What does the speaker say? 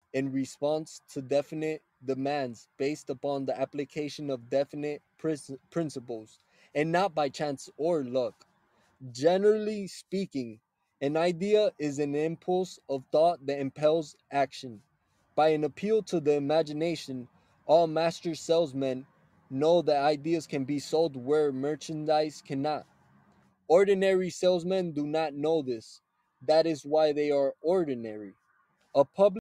in response to definite demands based upon the application of definite principles and not by chance or luck. Generally speaking, an idea is an impulse of thought that impels action. By an appeal to the imagination, all master salesmen know that ideas can be sold where merchandise cannot. Ordinary salesmen do not know this. That is why they are ordinary. A public